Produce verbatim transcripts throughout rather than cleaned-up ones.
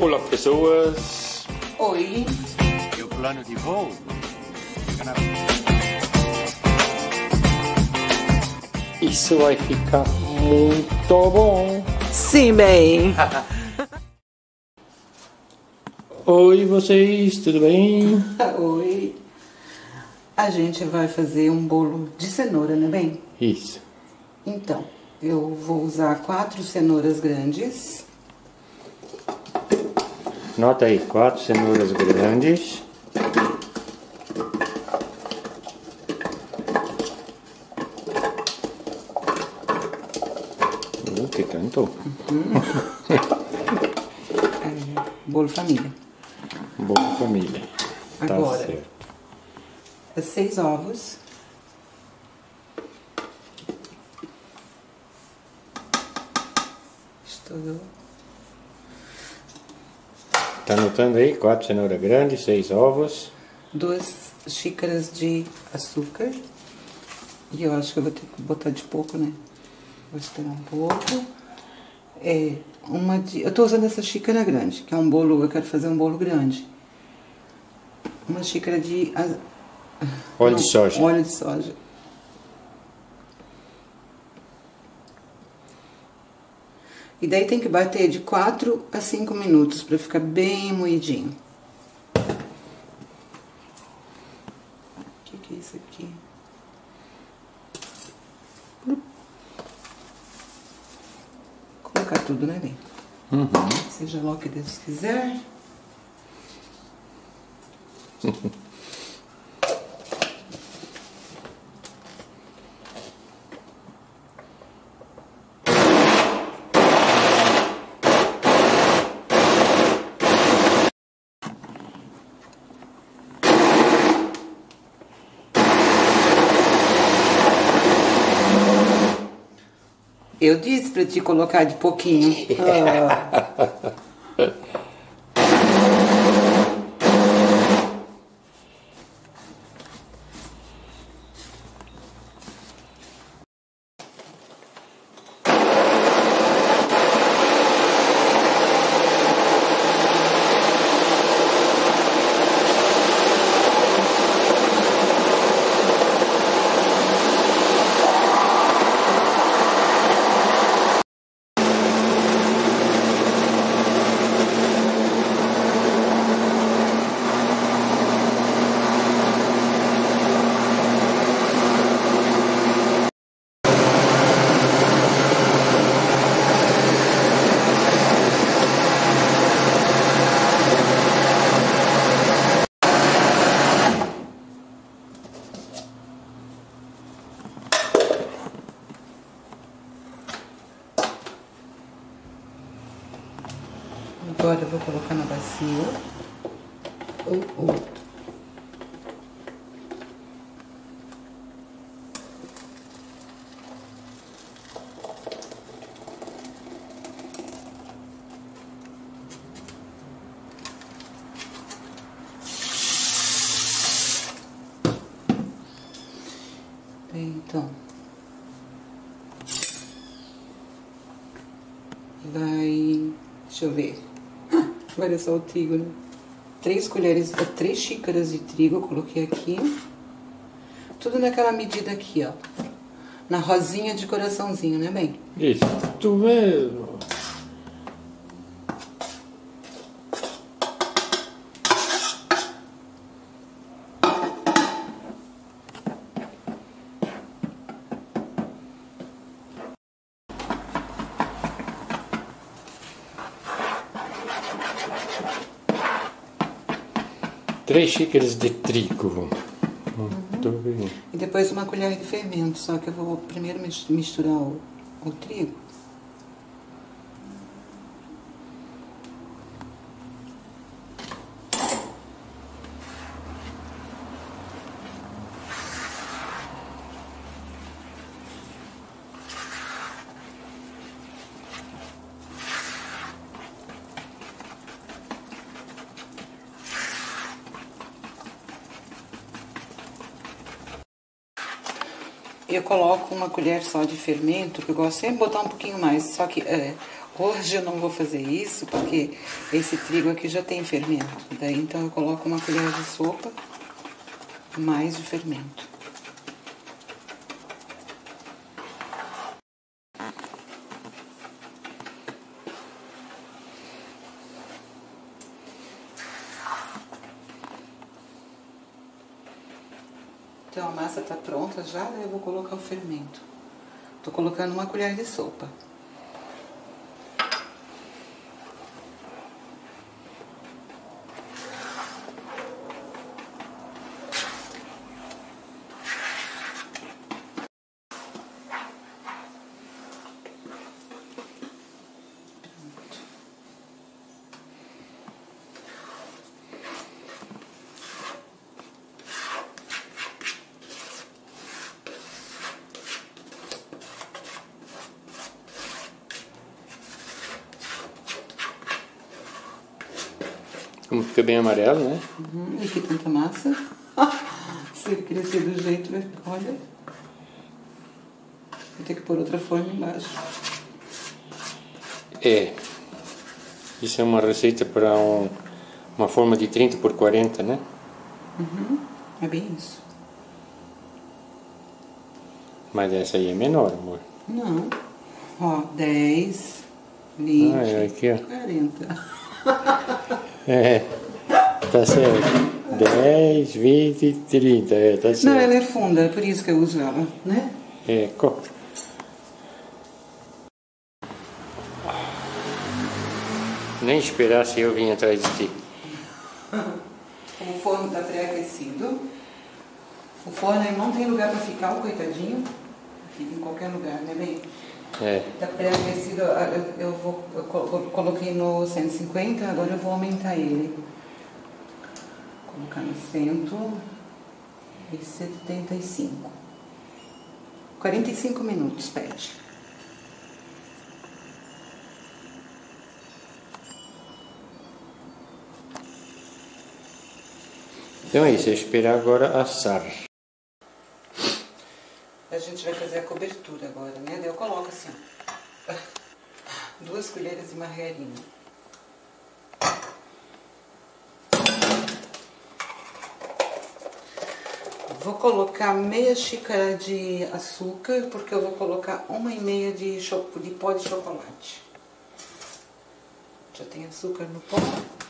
Olá, pessoas. Oi. E o plano de voo? Isso vai ficar muito bom. Sim, bem. Oi, vocês, tudo bem? Oi. A gente vai fazer um bolo de cenoura, né, bem? Isso. Então, eu vou usar quatro cenouras grandes. Nota aí, quatro cenouras grandes. Uh, que cantou. Uhum. É, bolo família. Boa família. Agora, Tá certo. seis ovos. Estourou. Tá anotando aí? Quatro cenouras grandes, seis ovos. Duas xícaras de açúcar. E eu acho que eu vou ter que botar de pouco, né? Vou esperar um pouco. É, uma de... Eu tô usando essa xícara grande, que é um bolo, eu quero fazer um bolo grande. Uma xícara de... Óleo Não, de soja. Óleo de soja. E daí tem que bater de quatro a cinco minutos pra ficar bem moidinho. O que que é isso aqui? Colocar tudo, né, bem? Uhum. Seja lá o que Deus quiser. Eu disse pra te colocar de pouquinho. Ah. Agora eu vou colocar na bacia o outro. Então, vai, deixa eu ver. Agora é só o trigo, né? Três colheres, três xícaras de trigo eu coloquei aqui. Tudo naquela medida aqui, ó. Na rosinha de coraçãozinho, né, bem? Isso, tu mesmo. Três xícaras de trigo. Muito uhum. bem. E depois uma colher de fermento, só que eu vou primeiro misturar o, o trigo. Eu coloco uma colher só de fermento, que eu gosto sempre de botar um pouquinho mais, só que é, Hoje eu não vou fazer isso porque esse trigo aqui já tem fermento. Daí então eu coloco uma colher de sopa mais de fermento. Então a massa tá pronta já, daí eu vou colocar o fermento. Tô colocando uma colher de sopa. Como fica bem amarelo, né? Uhum, e que tanta massa. Se ele crescer do jeito, vai... olha. Vou ter que pôr outra forma embaixo. É. Isso é uma receita para um, uma forma de trinta por quarenta, né? Uhum, é bem isso. Mas essa aí é menor, amor. Não. Ó, dez, vinte, Ah, é aqui, ó. quarenta. É, tá certo. dez, vinte, trinta, é, tá certo. Não, ela é funda, é por isso que eu uso ela, né? É, co... Nem esperasse eu vim atrás de ti. O forno tá pré-aquecido. O forno aí não tem lugar pra ficar, o coitadinho. Fica em qualquer lugar, né, bem? É. Tá pré-aquecido, eu, eu, vou, eu coloquei no cento e cinquenta, agora eu vou aumentar ele. Vou colocar no cento e setenta e cinco. quarenta e cinco minutos, pede. Então é isso, é esperar agora assar. A gente vai fazer a cobertura agora, né? Daí eu coloco assim, ó, duas colheres de margarina. Vou colocar meia xícara de açúcar, porque eu vou colocar uma e meia de, de pó de chocolate. Já tem açúcar no pó.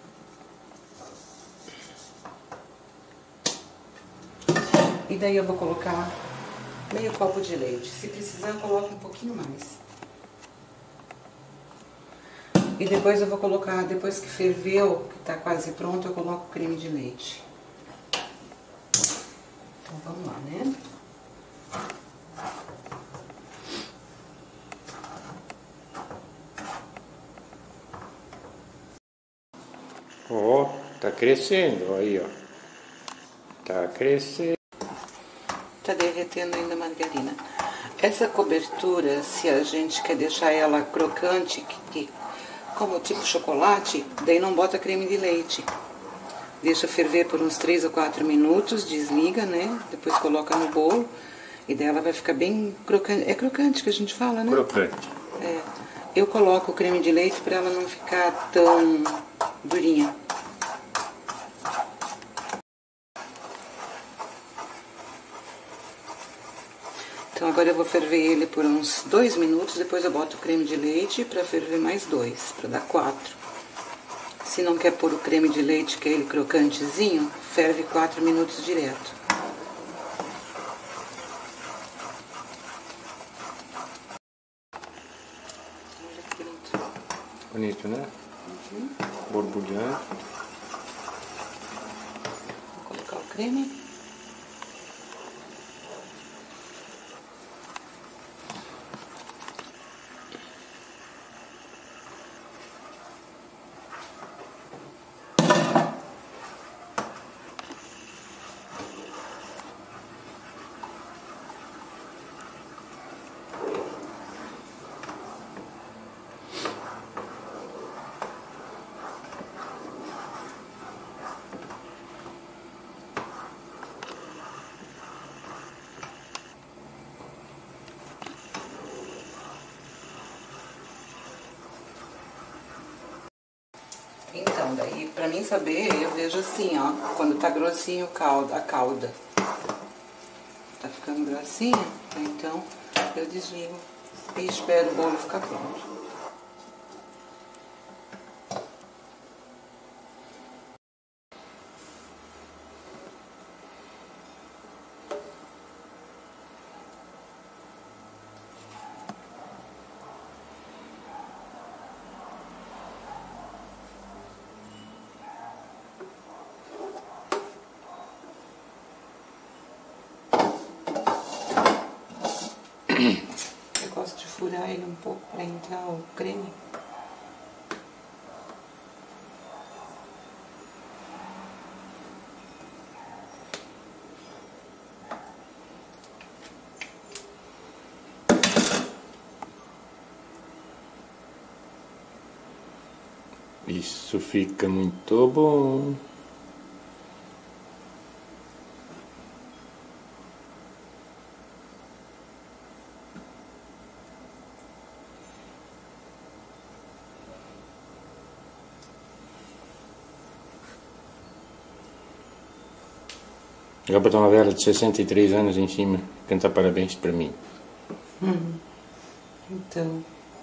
E daí eu vou colocar meio copo de leite. Se precisar, eu coloco um pouquinho mais. E depois eu vou colocar, depois que ferveu, que tá quase pronto, eu coloco o creme de leite. Então vamos lá, né? Ó, oh, tá crescendo, aí, ó. Tá crescendo. Tá derretendo ainda a margarina. Essa cobertura, se a gente quer deixar ela crocante, que, como tipo chocolate, daí não bota creme de leite. Deixa ferver por uns três ou quatro minutos, desliga, né? Depois coloca no bolo e daí ela vai ficar bem crocante. É crocante que a gente fala, né? Crocante. É. Eu coloco o creme de leite para ela não ficar tão durinha. Então agora eu vou ferver ele por uns dois minutos, depois eu boto o creme de leite para ferver mais dois, para dar quatro. Se não quer pôr o creme de leite, que é ele crocantezinho, ferve quatro minutos direto. Olha que bonito. Bonito, né? Uhum. Borbulhando. Vou colocar o creme. Então, daí, pra mim saber, eu vejo assim, ó, quando tá grossinho o caldo, a calda. Tá ficando grossinha, então eu desligo e espero o bolo ficar pronto. Eu gosto de furar ele um pouco para entrar o creme. Isso fica muito bom. Agora botar uma vela de sessenta e três anos em cima, cantar parabéns para mim. Uhum. Então...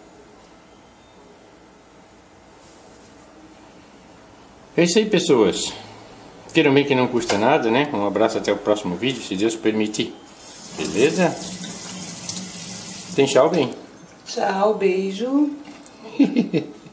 É isso aí, pessoas. Queiram bem que não custa nada, né? Um abraço até o próximo vídeo, se Deus permitir. Beleza? Tem tchau, bem? Tchau, beijo.